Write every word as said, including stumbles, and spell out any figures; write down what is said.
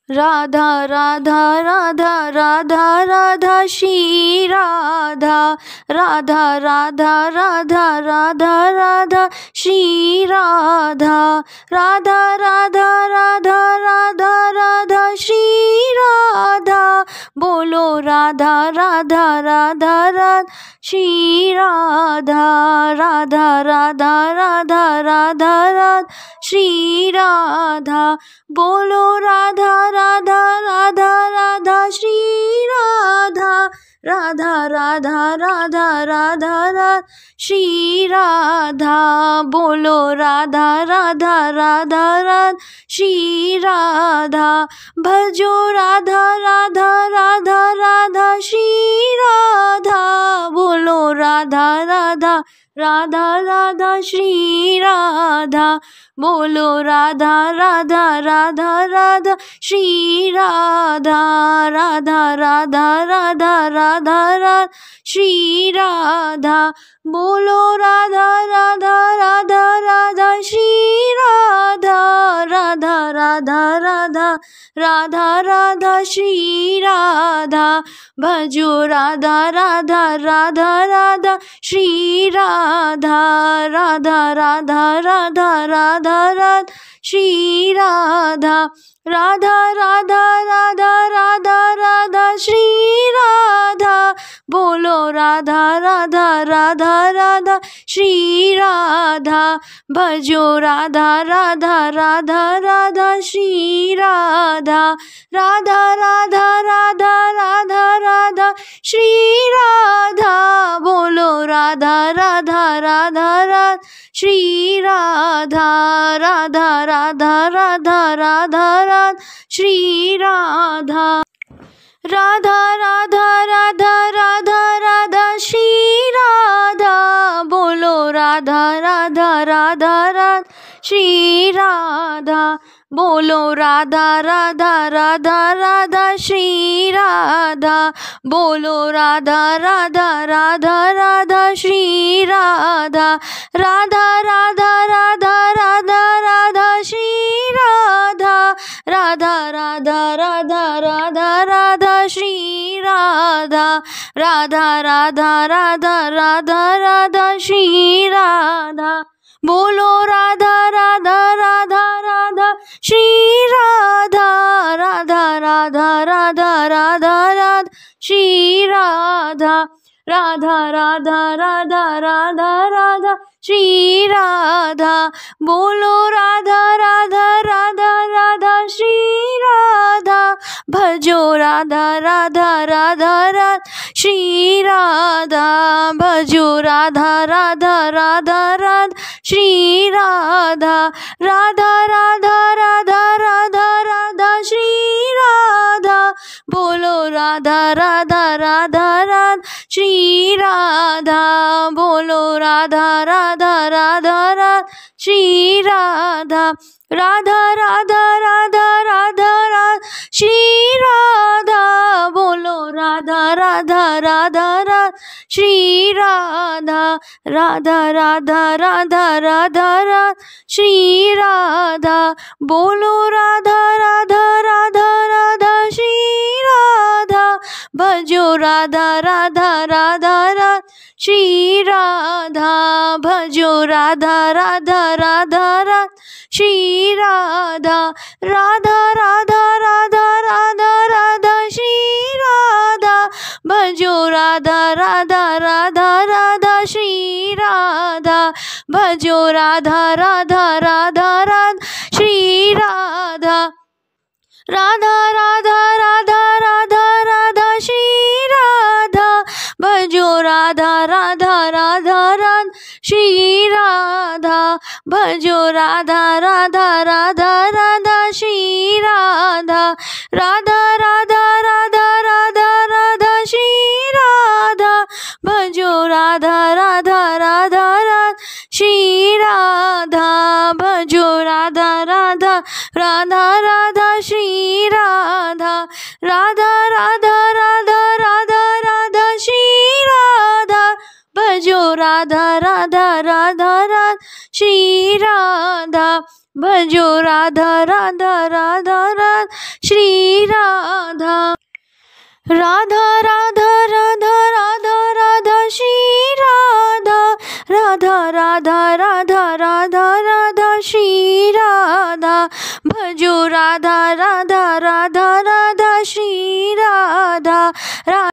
राधा राधा राधा राधा राधा श्री राधा राधा राधा राधा राधा राधा श्री राधा राधा राधा राधा राधा राधा श्री राधा बोलो राधा राधा राधा राधा श्री राधा राधा राधा राधा राधा राधा श्री राधा बोलो राधा राधा राधा राधा श्री राधा राधा राधा राधा राधा राधा श्री राधा बोलो राधा राधा राधा राधा श्री राधा भजो राधा राधा राधा राधा श्री राधा बोलो राधा राधा राधा राधा श्री राधा बोलो राधा राधा राधा राधा श्री राधा राधा राधा राधा राधा राधा श्री राधा बोलो राधा राधा राधा राधा श्री राधा राधा राधा राधा राधा राधा श्री राधा भजो राधा राधा राधा राधा श्री राधा राधा राधा राधा राधा राधा श्री राधा राधा राधा राधा राधा राधा श्री राधा बोलो राधा राधा राधा राधा श्री राधा भजो राधा राधा राधा राधा श्री राधा राधा राधा राधा राधा राधा श्री राधा बोलो राधा राधा राधा राधा श्री राधा राधा राधा राधा राधा राधा श्री राधा राधा राधा राधा राधा राधा श्री राधा बोलो राधा राधा राधा राधा श्री राधा बोलो राधा राधा राधा राधा श्री राधा बोलो राधा राधा राधा राधा श्री राधा राधा राधा राधा राधा राधा श्री राधा राधा राधा राधा राधा राधा श्री राधा राधा राधा राधा राधा राधा श्री राधा बोलो राधा राधा राधा राधा श्री राधा राधा राधा राधा राधा राधा श्री राधा राधा राधा राधा राधा राधा श्री राधा बोलो राधा राधा राधा राधा श्री राधा भजो राधा राधा राधा राधा श्री राधा भजो राधा राधा राधा राधा श्री राधा राधा राधा राधा राधा राधा श्री राधा बोलो राधा राधा राधा राधा श्री राधा बोलो राधा राधा राधा राधा श्री राधा राधा राधा राधा राधा राधा श्री राधा बोलो राधा राधा राधा राधा श्री राधा राधा राधा राधा राधा राधा श्री राधा बोलो राधा राधा राधा राधा श्री राधा भजो राधा राधा राधा राधा श्री राधा भजो राधा राधा राधा राधा श्री राधा राधा राधा राधा राधा राधा श्री राधा भजो राधा राधा राधा राधा श्री राधा भजो राधा राधा राधा राधा श्री राधा राधा राधा राधा राधा राधा श्री राधा भजो राधा राधा राधा राधा श्री राधा भजो राधा राधा राधा राधा श्री राधा राधा राधा राधा राधा राधा श्री राधा भजो राधा राधा राधा राधा श्री राधा भजो राधा राधा राधा राधा श्री राधा राधा राधा राधा राधा राधा श्री राधा भजो राधा राधा राधा राधा श्री राधा भजो राधा राधा राधा राधा श्री राधा राधा राधा राधा राधा श्री राधा, राधा राधा राधा राधा राधा श्री राधा, भजो राधा राधा राधा राधा श्री राधा।